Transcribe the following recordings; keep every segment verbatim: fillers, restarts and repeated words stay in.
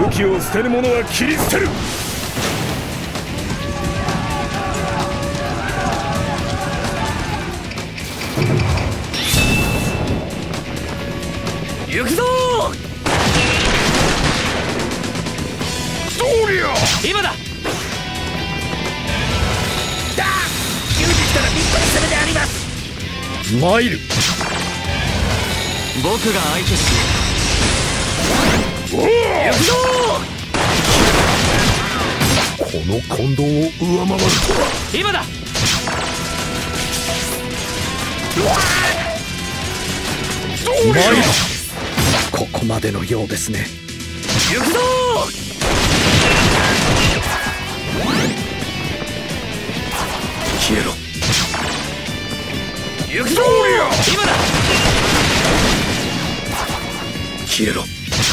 武器を捨てる者は切り捨てる。 行くぞどうりゃ今だ。 だ急に来たらびっくりするであります。 参る。 僕が相手しおお行くぞこの近藤を上回るとは。 今だ。 どうりゃ参る。ここまでのようですね。 行くぞ消えろ。 行くぞ今だ。 消えろ。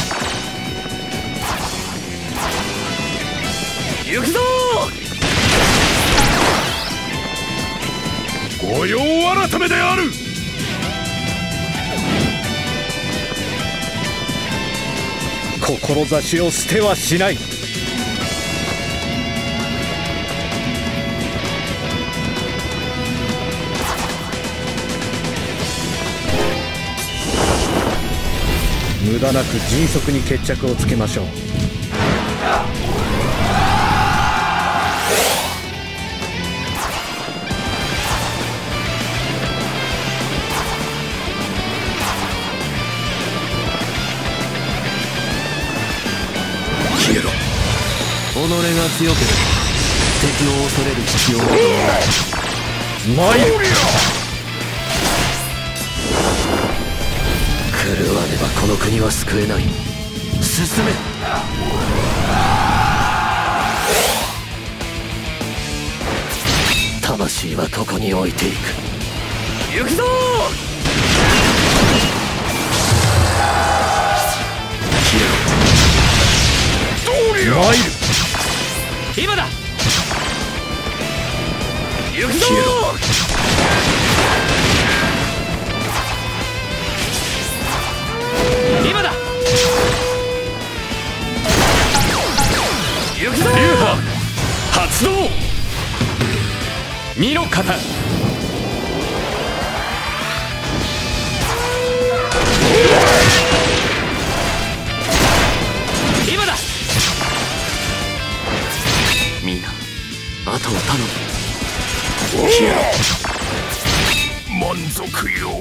行くぞ御用改めである。 志を捨てはしない。無駄なく迅速に決着をつけましょう。 消えろ。 己が強ければ敵を恐れる必要などない。 参る。 狂わねばこの国は救えない。進め。魂はここに置いていく。行くぞ消えろ。どうりゃ参る。 今だ。行くぞ消えろ。 今だ。行くぞ流派発動。 二の型。今だ。みんな後を頼む。 消えろ。満足よ。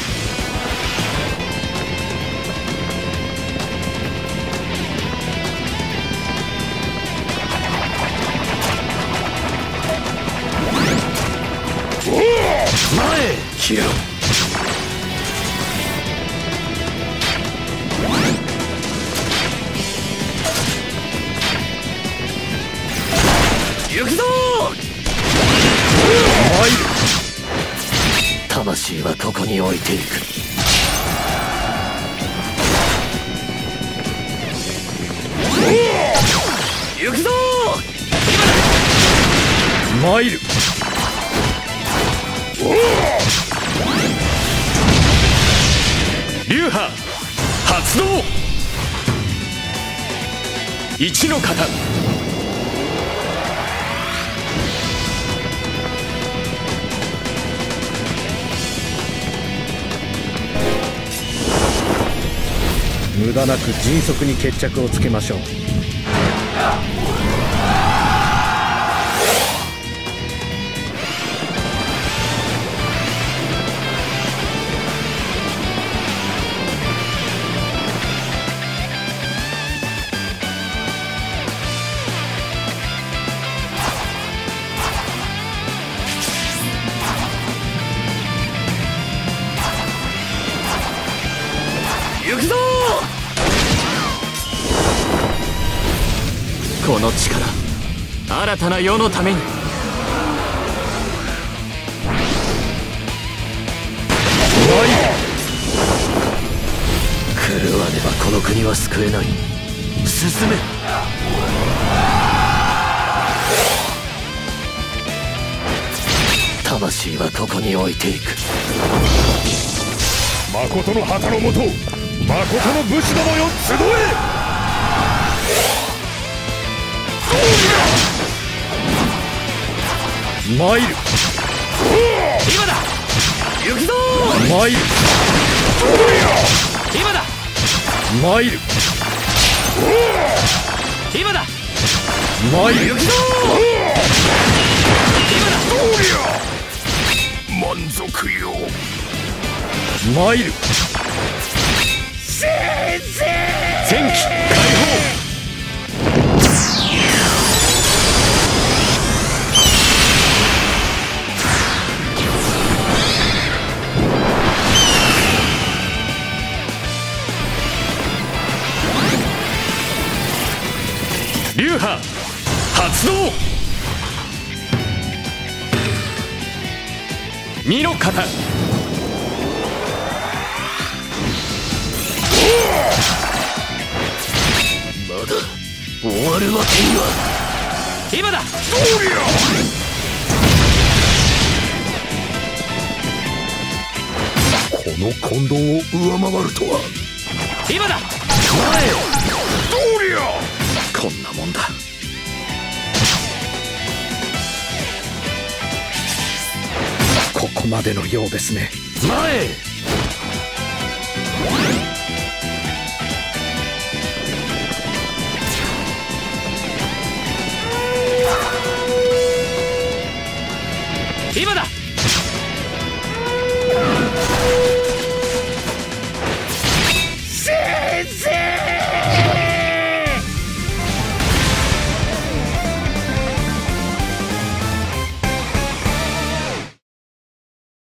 前消えろ。 行くぞ参る。 魂はここに置いていく。行くぞ参る。 流派発動。一の型。 無駄なく迅速に決着をつけましょう。 行くぞこの力、新たな世のために。狂わねばこの国は救えない。進め。魂はここに置いていく。 誠の旗のもと、誠の武士どもよ集え。 参る。 今だ。行くぞー。 参る。 今だ。 参る。 今だ。 参る。 行くぞー。今だ。 満足よ。 参る。 戦機解放。流派発動。見ろ方。 まだ終わるわけには。 今だ。 どうりゃ。この近藤を上回るとは。 今だ。 前。どうりゃ。こんなもんだ。 ここまでのようですね。 前。